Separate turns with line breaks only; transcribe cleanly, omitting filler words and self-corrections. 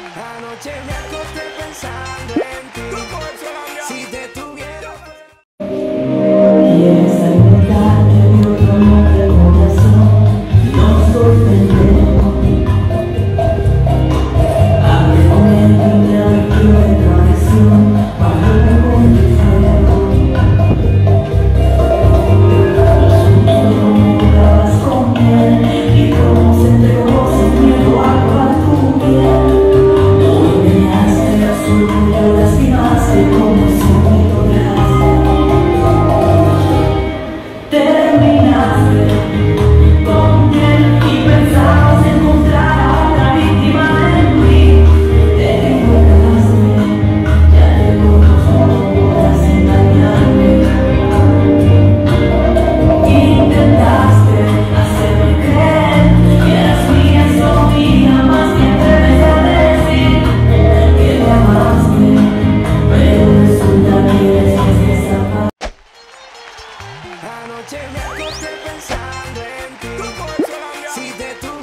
Anoche me acosté pensando en ti. Si te tuviera.
Y esa verdad que dio tu amor del corazón nos sorprendió. Abre el momento en la aventura de traición, bajo el mundo y fuego. Los sustos como jugabas con él y cómo se entregó sin miedo a actuar tu piel. No engañaste a su orgullo, lastimaste como siempre lograste. Terminaste con él y pensabas encontrar a otra víctima de mí. Te equivocaste, ya llegó tu fondo, podrás engañarme. Intentaste hacerme creer que eras mía solo y jamás te atreves a decir que me amaste, pero resulta que eres esa.
Anoche me acosté pensando en ti. Si te tuviera.